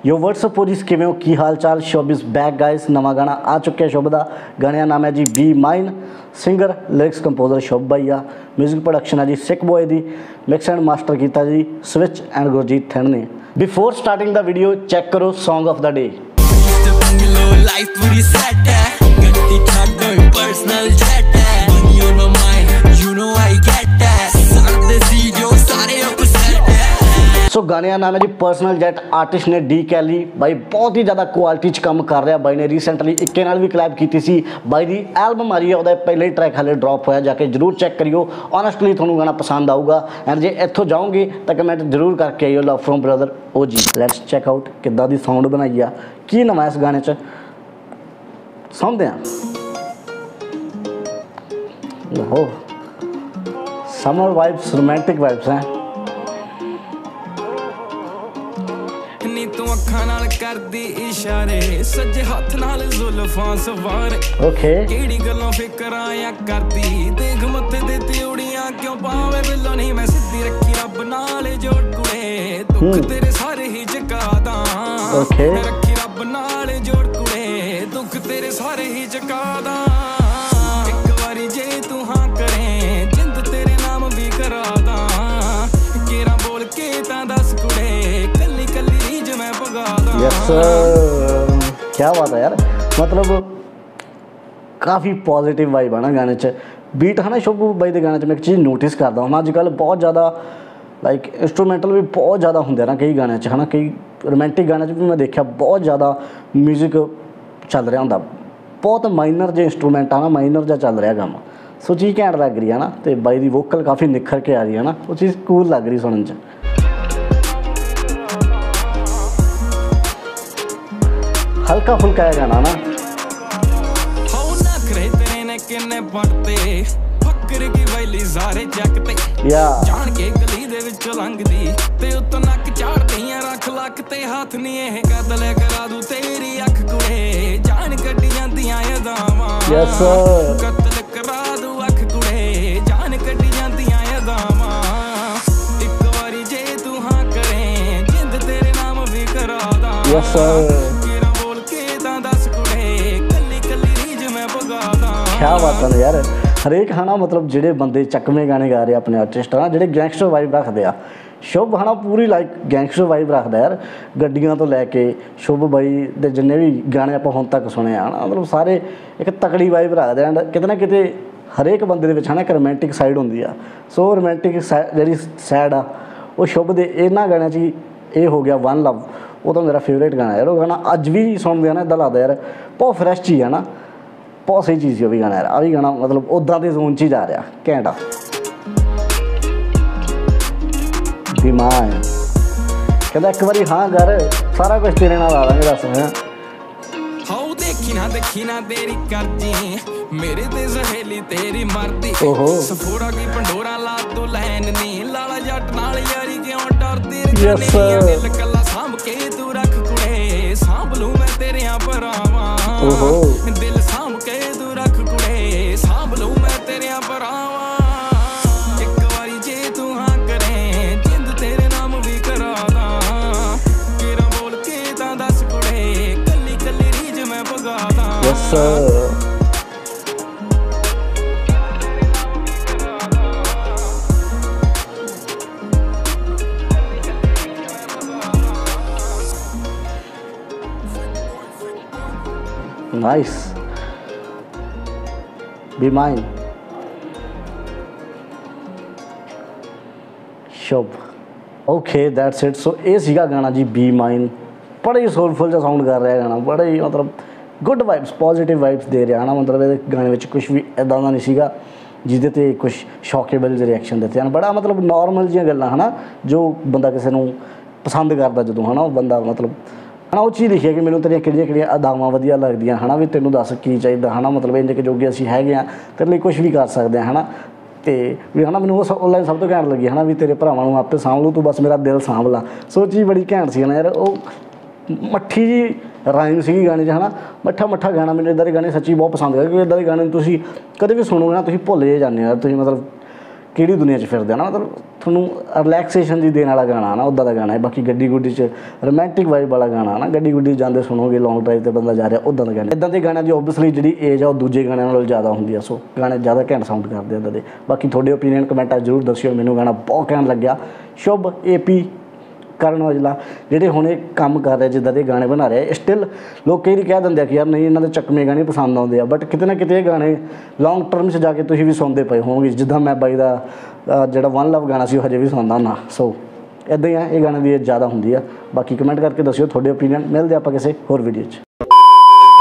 यो WhatsApp पूरी किमें हो की हाल चाल। शुभ इज बैक गाइस, नवा गाना आ चुके शुभ का। गाने का नाम है जी be mine. Singer lyrics composer Shubh भाई आ। म्यूजिक प्रोडक्शन है जी सिक बॉय दी। मिक्स एंड मास्टर किया जी स्विच एंड गुरजीत थिंड ने। Before starting the video check करो song of the day. So गाने का नाम है जी पर्सनल जैट। आर्टिस्ट ने डी कैली भाई बहुत ही ज़्यादा क्वालिटी च काम कर रहा। बाई ने रीसेंटली इक्के नाल भी कलैब की सी। बाई की एल्बम आ रही है, वह पहले ही ट्रैक हाले ड्रॉप होया, जाके जरूर चेक करियो। ऑनेस्टली थोड़ा गाना पसंद आऊगा। एंड जे इतों जाओगे तो कमेंट जरूर करके आइयो लव फ्रॉम ब्रदर ओ जी। लैट्स चेक आउट किद्दां दी साउंड बनाई आ, की नवा इस गाने च सुनते हैं। हो समर वाइब्स, रोमांटिक वाइब्स हैं। तू अखां नाल करदी इशारे, सज्जे हत्थ नाल जुल्फां सवारे। ओके केड़ी गल्लों फिकरां या करदी, देख मत्थे ते त्योड़ियां क्यों पावे बिल्लो नहीं मैं सिद्धी रखी रब नाल जोड़ कुड़े। दुख तेरे सारे ही चकादा, रखी रब नाल जोड़ कुड़े। दुख तेरे सारे ही चकादा। एक बारी जे तू हां करे, जिंद तेरे नाम भी करादा। केरा बोल के तां दस कुड़े, कल्ली कल्ली यस क्या बात है यार। मतलब काफ़ी पॉजिटिव वाइब है ना गाने च। बीट है ना शुभ भाई के गाने मैं एक चीज़ नोटिस करता हूँ अजकल बहुत ज़्यादा लाइक इंस्ट्रूमेंटल भी बहुत ज़्यादा होंगे ना कई गाने है ना। कई रोमांटिक गाने भी मैं देखा बहुत ज़्यादा म्यूजिक चल रहा होंगे। बहुत माइनर जो इंस्ट्रूमेंट है ना, माइनर जहा चल रहा काम। सो चीज़ घैंट लग रही है ना। तो बाई की वोकल काफ़ी निखर के आ रही है ना, वो चीज़ कूल लग रही सुनने च। हल्का फुल्का है गाना ना। किन्ने पड़ते फक्कर की वैली सारे जगते जान के गली दे विच लंघदी ते उत्तों नक झाड़दियां रख लक ते हाथ नी एह कदल करा दूं तेरी अख कुड़े। जान कड्डी जांदियां अदावां कतल करा दूं अख कुड़े। जान कड्डी जांदियां अदावां। एक बारी जे तू हां करे, जिंद तेरे नाम भी करा दा। क्या बात है यार। हरेक है ना मतलब जेडे बंदे चकमे गाने गा रहे अपने आर्टिस्ट है ना, जेडे गैंगस्टर वाइब रखते हैं। शुभ है ना पूरी लाइक गैंगस्टर वाइब रखता यार। गड्डियां तो लैके शुभ भाई दे जिन्ने भी गाने आप हुण तक सुने है ना, मतलब सारे एक तकड़ी वाइब रखते हैं। किते ना किते हरेक बंदे दे विच है ना एक रोमांटिक साइड होंदी आ। सो रोमांटिक जी सैड आ वो शुभ दे इन्हां गाणियां च ये हो गया वन लव। वो तो मेरा फेवरेट गाना यार। वो गाना अज भी सुनते हैं ना इदा लगता यार बहुत फ्रैश चीज़ है ना, बहुत सही चीज़ है। भी गाना यार आ भी गाना मतलब उदा के जोन च ही जा रहा घैंट आ। दिमाग कहता एक बारी हाँ कर सारा कुछ तेरे नाल आ देंगे। दस मैं देखी ना तेरी करदी मेरे ते सहेली तेरी मरदी। सफोड़ा की पंडोरा ला तू लैन नी लाला जट नाल यारी क्यों डरदी। दिल कला सांभ के तू रख कुड़े, सांभ लूं मैं तेरे भरावां। दिल सांभ के तू रख कुड़े, सांभ लूं मैं तेरे भरावां। एक बारी जे तू हां करे, जिंद तेरे नाम भी करा दा। केरा बोल के तां दस कुड़े, कल्ली कल्ली रीज मैं भगा दा। Nice be mine Shubh. Okay that's it. So ये सीगा गाना जी बी माइन। बड़ा ही सोलफुल जहा साउंड कर रहा है गाना, बड़ा ही मतलब गुड वाइब्स पॉजिटिव वाइब्स दे रहा है ना। मतलब ये गाने में कुछ भी इदा का नहीं सीगा जिहदे ते कुछ शॉकेबल रिएक्शन देते हैं। बड़ा मतलब नॉर्मल जी गल्लां है ना जो बंदा किसी को पसंद करता जो है ना, बंदा मतलब है ना वो चीज़ लिखी है कि मैंने तेरिया किहड़ियां अदावां वधिया लगदियां है ना, भी तेनों दस की चाहिए है ना। मतलब इंज के जोगे असीं हैगे आ तेरे लिए कुछ भी कर सकते हैं है ना। तो भी है ना मैंने वो लाइन सब तो घैंट लगी है ना, भी तेरे भरावां नूं आपे सांभ लूं तू बस मेरा दिल सांभ ला। सो चीज़ बड़ी घैंट सी ना यार। वो मट्ठी जी राइम सी गाने है ना, मट्ठा मट्ठा गाना। मैंने इदा के गाने सच्ची बहुत पसंद है, क्योंकि इदा के गाने तुसीं कदे भी सुनोगे ना तुसीं भुल जे जाने यार। तुसीं मतलब ਕਿਹੜੀ ਦੁਨੀਆ 'ਚ ਫਿਰਦੇ ਆ ਨਾ, ਮਤਲਬ ਤੁਹਾਨੂੰ ਰਿਲੈਕਸੇਸ਼ਨ ਜੀ ਦੇਣ ਵਾਲਾ ਗਾਣਾ ਨਾ, ਉੱਦਾਂ ਦਾ ਗਾਣਾ ਹੈ। ਬਾਕੀ ਗੱਡੀ ਗੁੱਡੀ 'ਚ ਰੋਮਾਂਟਿਕ ਵਾਈਬ ਵਾਲਾ ਗਾਣਾ ਨਾ, ਗੱਡੀ ਗੁੱਡੀ ਜਾਂਦੇ ਸੁਣੋਗੇ, ਲੌਂਗ ਡਰਾਈਵ 'ਤੇ ਬੰਦਾ ਜਾ ਰਿਹਾ, ਉੱਦਾਂ ਦਾ ਗਾਣਾ। ਇੱਦਾਂ ਦੇ ਗਾਣਿਆਂ ਦੀ ਓਬਵੀਅਸਲੀ ਜਿਹੜੀ ਏਜ ਆ ਉਹ ਦੂਜੇ ਗਾਣਿਆਂ ਨਾਲੋਂ ਜ਼ਿਆਦਾ ਹੁੰਦੀ ਆ, ਸੋ ਗਾਣੇ ਜ਼ਿਆਦਾ ਘੈਂਟ ਸਾਊਂਡ ਕਰਦੇ ਇੱਦਾਂ ਦੇ। ਬਾਕੀ ਤੁਹਾਡੇ ਓਪੀਨੀਅਨ ਕਮੈਂਟਾਂ ਜ਼ਰੂਰ ਦੱਸਿਓ। ਮੈਨੂੰ ਗਾਣਾ ਬਹੁਤ ਘੈਂਟ ਲੱਗਿਆ। ਸ਼ੁਭ AP ਕਰਨ ਔਜਲਾ ਜਿਹੜੇ ਹੁਣ ਇਹ ਕੰਮ ਕਰ ਰਹੇ, ਜਿੱਦਾਂ ਦੇ ਗਾਣੇ ਬਣਾ ਰਹੇ, ਸਟਿਲ ਲੋਕ ਕਈ ਕਹਿ ਦਿੰਦੇ ਆ ਕਿ ਯਾਰ ਨਹੀਂ ਇਹਨਾਂ ਦੇ ਚੱਕਵੇਂ ਗਾਣੇ ਪਸੰਦ ਆਉਂਦੇ ਆ, ਬਟ ਕਿਤੇ ਨਾ ਕਿਤੇ ਇਹ ਗਾਣੇ ਲੌਂਗ ਟਰਮ 'ਚ ਜਾ ਕੇ ਤੁਸੀਂ ਵੀ ਸੁਣਦੇ ਪਏ ਹੋਵੋਗੇ। ਜਿੱਦਾਂ ਮੈਂ ਬਾਈ ਦਾ ਜਿਹੜਾ ਵਨ ਲਵ ਗਾਣਾ ਸੀ ਉਹ ਹਜੇ ਵੀ ਸੁਣਦਾ ਹੁੰਦਾ। ਸੋ ਇੱਦਾਂ ਹੀ ਆ, ਇਹ ਗਾਣੇ ਦੀ ਜ਼ਿਆਦਾ ਹੁੰਦੀ ਆ। ਬਾਕੀ ਕਮੈਂਟ ਕਰਕੇ ਦੱਸਿਓ ਤੁਹਾਡੇ ਓਪੀਨੀਅਨ। ਮਿਲਦੇ ਆਪਾਂ ਕਿਸੇ ਹੋਰ ਵੀਡੀਓ 'ਚ।